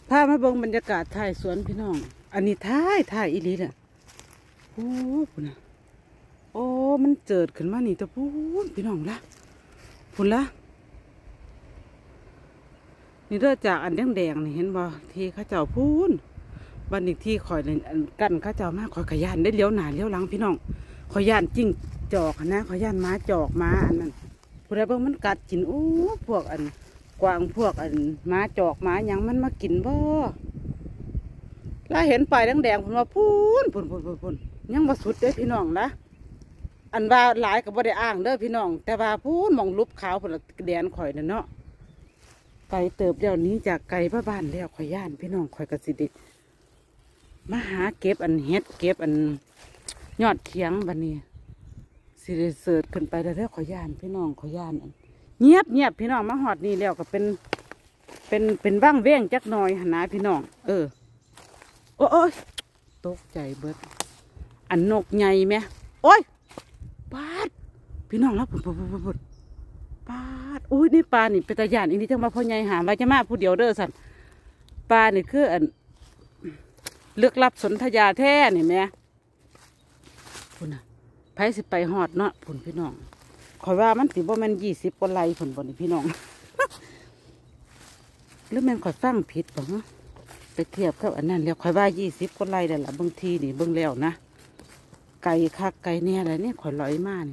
พามาเบิ่งบรรยากาศถ่ายสวนพี่น้องอันนี้ถ่ายอีหลีเนี่ยโอ้พุ่นนะโอ้มันเจิดขึ้นมานี่ตะพูนพี่น้องละพุ่นละนี่เริ่มจากอันแดงๆนี่เห็นบ่ที่ข้าเจ้าพูนบันอีกที่ข่อยกันข้าเจ้ามากข่อยขยันได้เลี้ยวหน้าเลี้ยวหลังพี่น้องข่อยย่านจิ้งจอกนะข่อยย่านม้าจอกม้าอันนั้นผู้ใดเบิ่งมันกัดกินโอ้พวกอันกวางพวกอันม้าจอกม้าหยังมันมากินบ่แล้วเห็นปลายแดงๆผมว่าพูนยังมาสุดเด้อพี่น้องละอันว่าหลายกับบ่ได้อ้างเด้อพี่น้องแต่ว่าพูนมองลุบขาวผลแดนข่อยนั่นเนาะไก่เติบเดี๋ยวนี้จากไก่บ้านแล้วข่อยย่านพี่น้องข่อยกระสิดิมาหาเก็บอันเฮ็ดเก็บอันยอดเขียงบันนี้สิได้เสิร์ชขึ้นไปแล้วข่อยย่านพี่น้องข่อยย่านอันเงียบพี่น้องมาหอดนี่แล้วก็เป็นว่างเว้งจักหน่อยหนาพี่น้องโอ้ยตกใจเบิดอันนกใหญ่ไหมโอ้ยปาดพี่น้องแล้วปาดอุ้ยนี่ปลานี่เป็นตาย่านอีนี่จังมาพ่อใหญ่หามาจะมาผู้เดียวเด้อสันปลานี่คืออันเลือกลับสนธยาแท้นี่แม่พุ่นน่ะไผสิไปหอดเนาะพุ่นพี่น้องคอยว่ามันสิบ่แม่น20 กว่าไร่พุ่นบ่นี่พี่น้องหรือแม่นคอยฟังผิดบ่ฮะไปเทียบกับอันนั้นแล้วคอยว่า20 กว่าไร่นั่นล่ะบางทีนี่เบิ่งแล้วนะไก่คักไก่แน่อะไรเนี่ยคอยลอยมานี่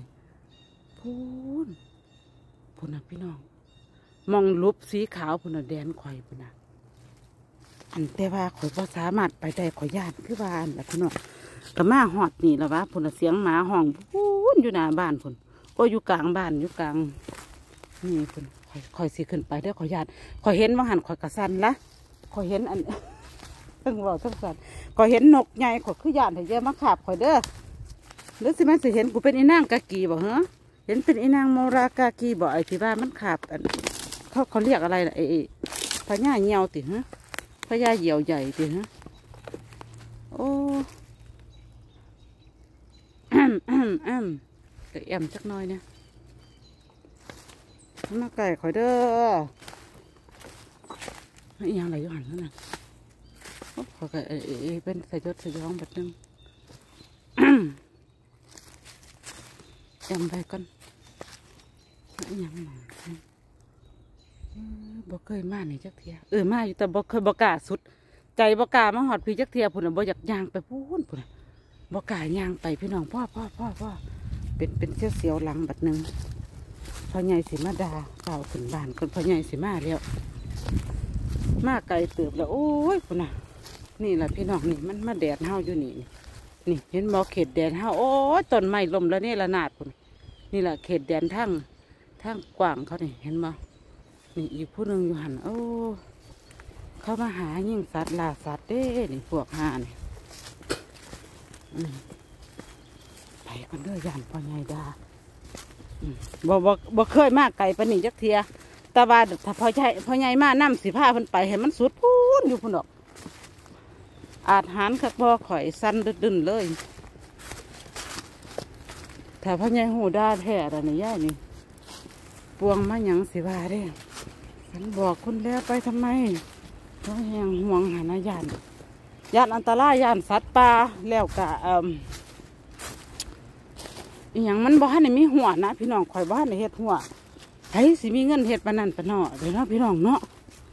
พุ่นน่ะพี่น้องมองลุบสีขาวพุ่นน่ะแดนคอยพุ่นน่ะอันแต่ว่าข่อยบ่สามารถไปได้ข่อยย่านคือบ้านแหละพี่น้องก็มาหอดนี่แล้ววะพุ่นเสียงหมาห้องพุ่นอยู่หน้าบ้านพุ่นก็อยู่กลางบ้านอยู่กลางนี่พุ่นข่อยสิขึ้นไปได้ข่อยย่านข่อยเห็นว่าหันข่อยกระสันละข่อยเห็นอันตั้งว่าตั้งสันข่อยเห็นนกใหญ่ข่อยคือย่านให้เยอะมาขาบข่อยเด้อหรือสิแม่สิเห็นกูเป็นอีนางกากีบ่เหรอเห็นเป็นอีนางโมรากากีบ่ไอ้ที่ว่ามันขาบอันเขาเรียกอะไรล่ะไอ้พญาเหี่ยวติฮะพญาเหยี่ยวใหญ่ดิฮะโอ้แต่แอมจักหน่อยเนี่ยมาไก่ข่อยเด้อยังไรอยู่หันแล้วนะข่อยไก่เป็นใส่ยศใส่ย้องแบบนึงแอมไปก่อนยังบ่เคยมานี่จักเทียมาอยู่แต่บ่เคยบ่กล้าสุดใจบ่กล้ามาหอดพี่จักเทียพุ่นบ่อยากย่างไปพุ่นบ่กล้าย่างไปพี่น้องพ่อเป็นเสียวหลังบัดนึงพ่อใหญ่สิมาดาเก่าขึ้นบ้านคนพ่อใหญ่สิมาแล้วมาไกลเติบแล้วโอ้ยพุ่นน่ะนี่แหละพี่น้องนี่มันมาแดดเฮาอยู่นี่เห็นบ่เขตแดดเฮาโอ้ยต้นไม้ล้มแล้วนี่ละนาดพุ่นนี่แหละเขตแดนทั้งกว้างเขานี่เห็นบ่นี่อีกผู้หนึ่งอยู่หันโอ้เขามาหายิ่งสัตว์ล่าสัตว์เด้นี่พวกห่านไปกันเด้อย่านพ่อใหญ่ดาบ่เคยมากไก่ปนนี่จักเทียแต่ว่าถ้าพ่อใหญ่มาน้ำสิผ้าเพิ่นไปให้มันสุดพูนอยู่พุ่นดอกอาจหันคักบ่ข่อยสั้นดึนเลยถ้าพ่อใหญ่หูด้าแท้อะไรนี่ย่านี่ปวงมาหยังสิว่าเด้ฉันบอกคุณแล้วไปทำไมเพราะแหงห่วงหานาย่านอันตรายย่านสัตว์ป่าแล้วกะอย่างมันบ้านนี่มีหัวนะพี่น้องคอยบ้านในเฮ็ดหัวใครสิมีเงินเฮ็ดปานนั้นปานเนาะเดี๋ยวเนาะพี่น้องเนาะ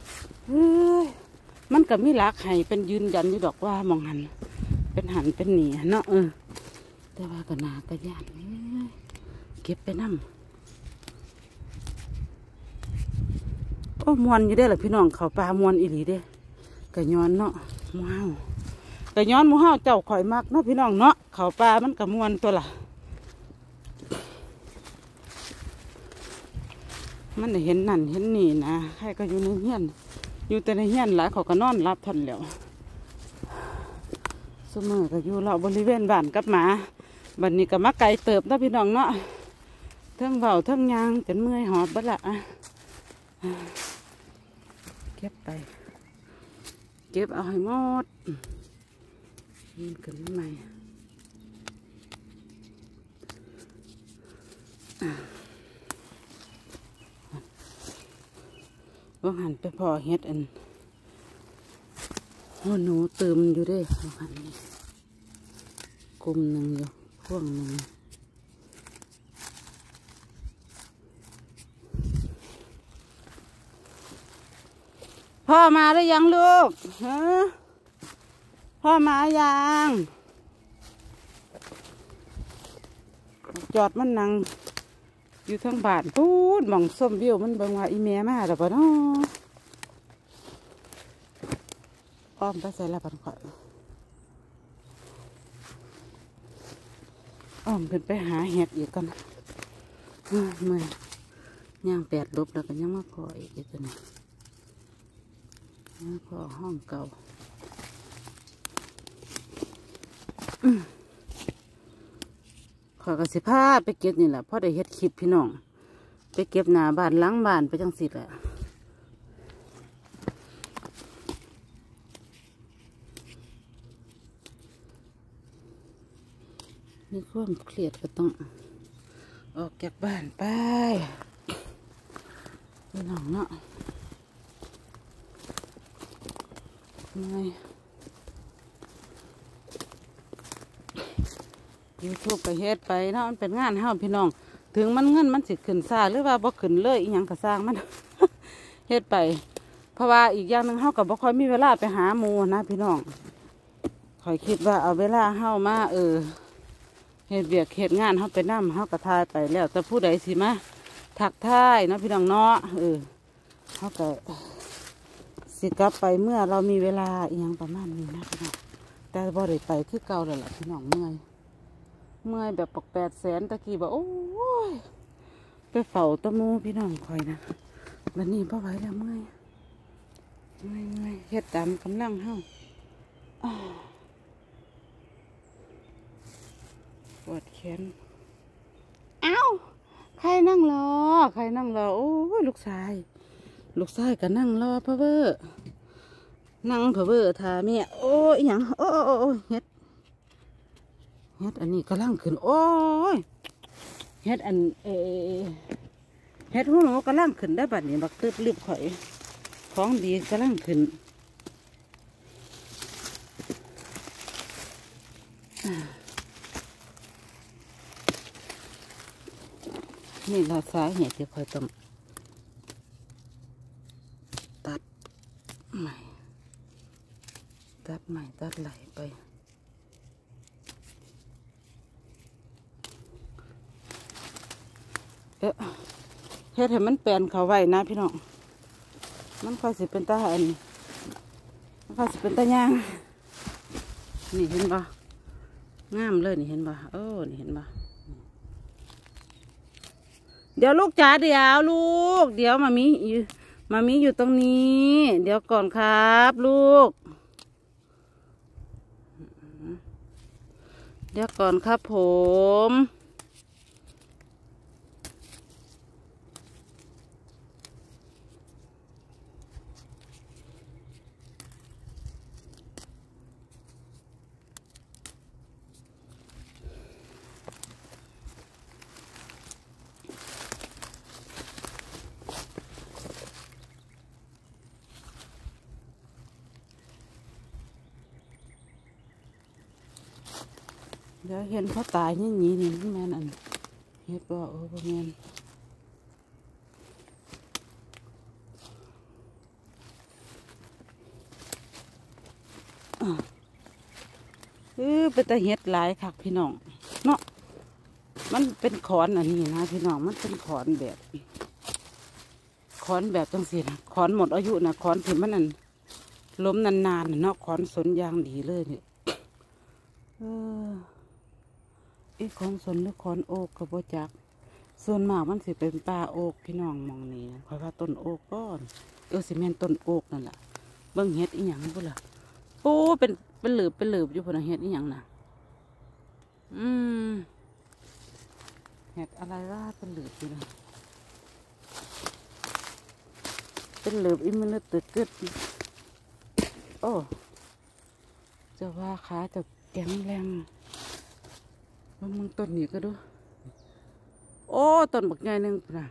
มันก็มีหลักให้เป็นยืนยันอยู่ดอกว่ามองหันเป็นหันเป็นหนีเนาะแต่ว่าก็นากระยานเก็บไปนั่งโอ้มวนอยู่ได้หรอพี่น้องเขาปลามวนอีหลีเด้กระย้อนเนาะม้าวกระย้อนมูเฮาเจ้าข่อยมากเนาะพี่น้องเนาะเขาปลามันกระมวนตัวละมันเห็นนั่นเห็นนี่นะใครก็อยู่ในเฮียนอยู่แต่ในเฮียนหลายเขาก็นอนรับทันแล้วสมอก็อยู่เราบริเวณบ้านกับหมาบัดนี้ก็มาไก่เติบนะพี่น้องเนาะเทิงเบาเทิงยางจนเมื่อยหอบบัดละเก็บไปเก็บเอาให้หมดยินกันใหม่ว่าหันไปพอเฮ็ดอันโอ้หนูเติมอยู่ด้วยกลุ่มหนึ่งอยู่พวงหนึ่งพ่อมาหรือยังลูกฮะพ่อมายังจอดมันนั่งอยู่ทั้งบ้านพูดมองส้มวิวมันเบิ่งว่าอีเมียมาแล้วปะเนาะอ้อมไปใส่ละปันข่อยอ้อมขึ้นไปหาเห็ดอีกกันเมื่อยย่าง8 ลบแล้วก็ยังมาพออีกตัวนี้มาพอห้องเก่าขอกระสิผ้าไปเก็บนี่แหละพ่อได้เฮ็ดคลิปพี่น้องไปเก็บหน้าบ้านหลังบ้านไปจังสิแหละมีความเครียดก็ต้องออกจากบ้านไปพี่น้องเนาะไงYouTube ไปเฮ็ดไปเนาะมันเป็นงานเฮาพี่น้องถึงมันเงินมันสิขึ้นซ่าหรือว่าบ่ขึ้นเลยอีหยังก็สร้างมัน เฮ็ดไปเพราะว่าอีกอย่างหนึ่งเฮาก็บ่ค่อยมีเวลาไปหาหมู่นะพี่น้องข่อยคิดว่าเอาเวลาเฮามาเฮ็ดเวียกเฮ็ดงานเฮาไปนำเฮาก็ทายไปแล้วแต่ผู้ใดสิมาทักทายเนาะพี่น้องเนาะเฮาก็สิกลับไปเมื่อเรามีเวลาอีหยังประมาณนี้นะพี่น้องแต่บ่ได้ไปคือเก่าแล้วล่ะพี่น้องเมื่อยแบบ800,000ตะกี้บอกโอ้ยไปเฝ้าตะมูพี่น้องคอยนะวันนี้พ่อไหวแล้วเมื่อยเฮ็ดตามกำลังเฮาปวดแขนเอ้าใครนั่งรอโอ้ยลูกชายก็นั่งรอพ่อเบ้อนั่งพ่อเบ้อท่าแม่โอ้ยหยังโอ้เฮ็ดอันนี้กำลังขึ้นโอ้ยเฮ็ดเฮ็ดหัวหนูกำลังขึ้นได้บัดนี้บักตึบลืบข่อยของดีกำลังขึ้นนี่เราสาเหตุที่ข่อยต้องตัดใหม่ตัดไหลไปเฮ็ดให้มันแปลนเขาไว้นะพี่น้องมันค่อยสิเป็นตามันค่อยสิเป็นตาย่างนี่เห็นบ่งามเลยนี่เห็นบ่นี่เห็นบ่เดี๋ยวลูกจ๋าเดี๋ยวลูกเดี๋ยวมามีอยู่ตรงนี้เดี๋ยวก่อนครับลูกเดี๋ยวก่อนครับผมเดี๋ยวเห็นเขาตายนี่แม่นอันเฮ็ดบ่บ่แม่นเป็นตาเฮ็ดหลายคักพี่น้องเนาะมันเป็นขอนอันนี้นะพี่น้องมันเป็นขอนแบบจังสินะขอนหมดอายุนะขอนที่มันนั่นล้มนานๆเนาะขอนสนยางดีเลยเนี่ยอีของสนหรือขอนโอกกับโบจักส่วนมากมันสิเป็นป่าโอกพี่น้องมองนี่เพราะว่าต้นโอกก้อนสิแม่นต้นโอกนั่นแหละเบิ่งเฮ็ดอีหยังบุล่ะโอ้เป็นเหลือบอยู่พนเฮ็ดอีหยังน่ะเฮ็ดอะไรว่าเป็นเหลือบอยู่นะเป็นเหลือบอีมันตึกกึดโอ้จะว่าขาจะแข็งแรงมึงต้นนี้ก็ดูโอ้ต้นบักใหญ่หนึ่งนะ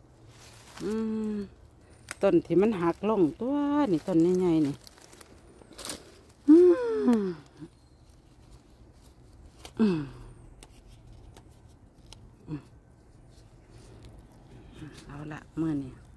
ต้นที่มันหักลงตัวนี่ต้นใหญ่ๆนี่เอาละมื้อนี้